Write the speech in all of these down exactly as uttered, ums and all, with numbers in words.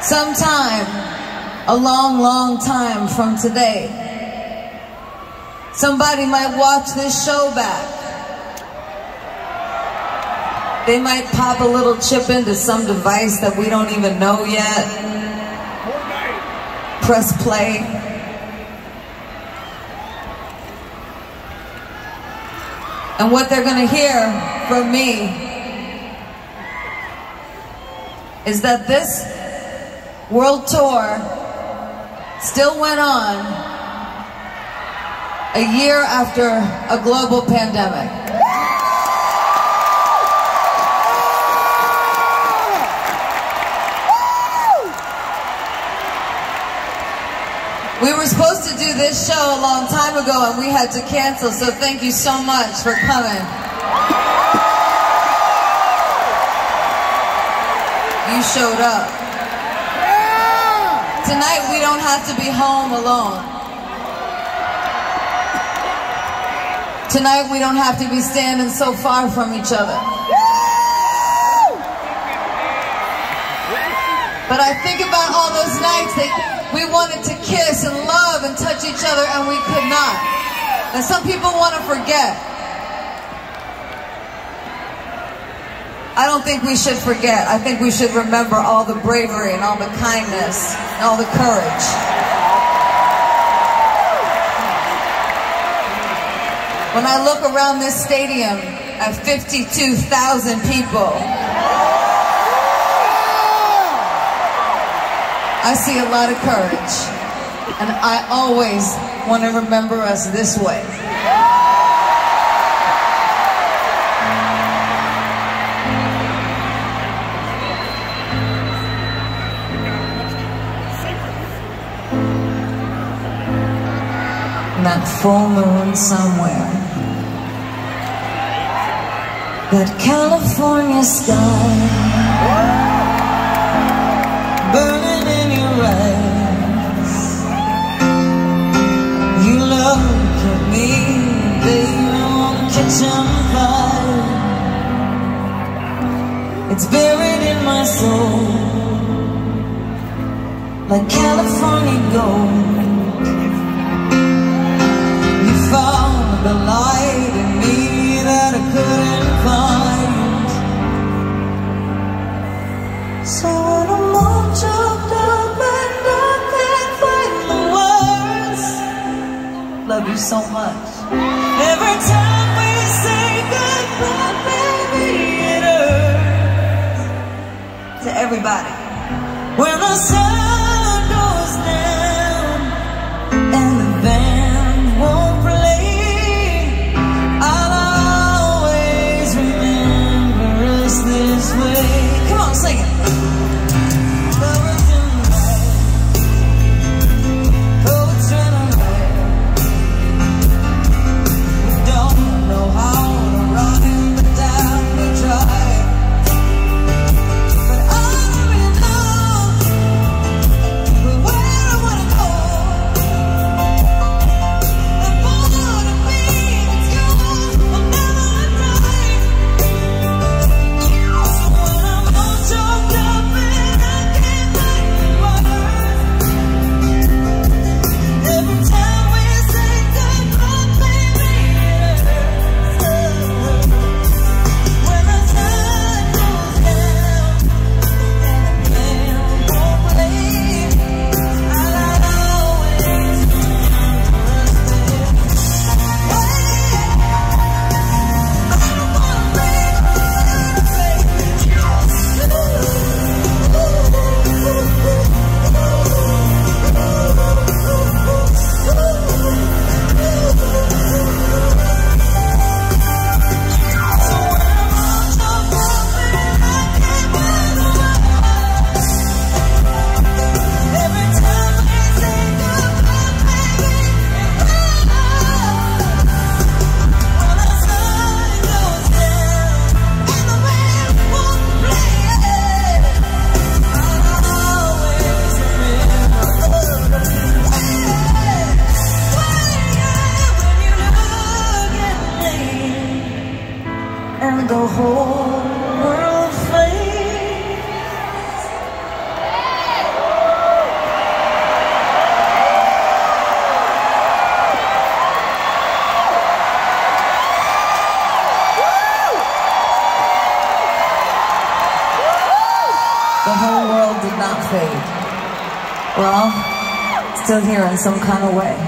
Sometime, a long, long time from today, somebody might watch this show back. They might pop a little chip into some device that we don't even know yet. Press play. And what they're gonna hear from me is that this world tour still went on a year after a global pandemic. We were supposed to do this show a long time ago and we had to cancel, so thank you so much for coming. You showed up. Tonight we don't have to be home alone. Tonight we don't have to be standing so far from each other. But I think about all those nights that we wanted to kiss and love and touch each other and we could not. And some people want to forget. I don't think we should forget. I think we should remember all the bravery and all the kindness and all the courage. When I look around this stadium at fifty-two thousand people, I see a lot of courage, and I always want to remember us this way. That full moon somewhere, that California sky, burning in your eyes. You look at me, baby, on the kitchen fire. It's buried in my soul, like California gold. You found the light in me that I couldn't find. So when I'm all choked up and I can't find the words, love you so much. Every time we say goodbye, baby, it hurts. To everybody. When the sun goes down and the band won't play, I'll always remember us this way. Come on, sing it. the whole world did not fade. We're all still here in some kind of way.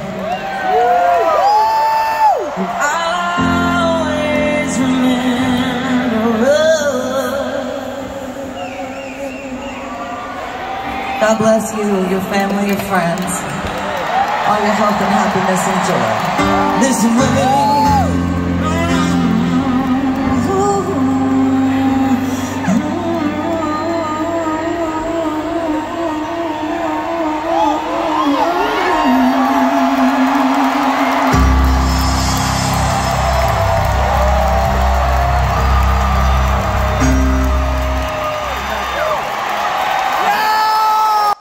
I'll always remember us. God bless you, your family, your friends, all your health and happiness and joy. This way.